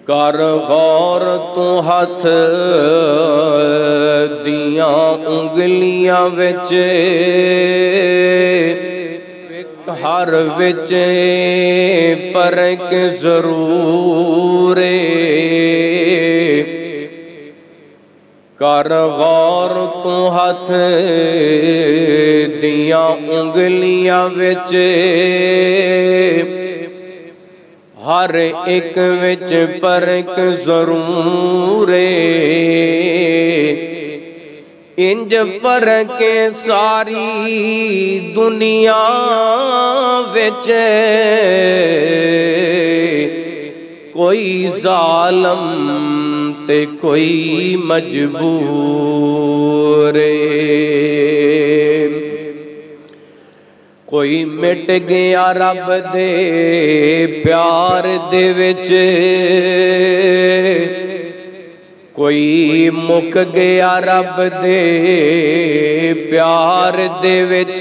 कर गौर तू हथ दियां उंगलियां विच हर विच फर्क जरूर कर गौर तू हथ दियां उंगलियां विच हर एक विच फर्क जरूर इंज फर्क सारी दुनिया विच कोई जालम ते कोई मजबूर कोई मिट गया रब दे प्यार दे विच कोई मुक गया रब दे प्यार दे विच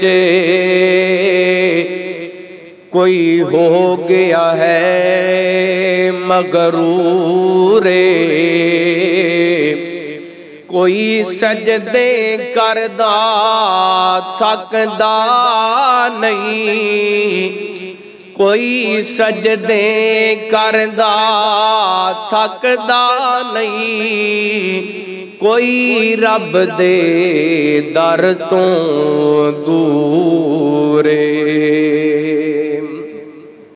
कोई हो गया है मगरूर कोई सजदे करदा थकदा नहीं कोई सजदे करदा थकदा नहीं कोई रब दे दर तो दूर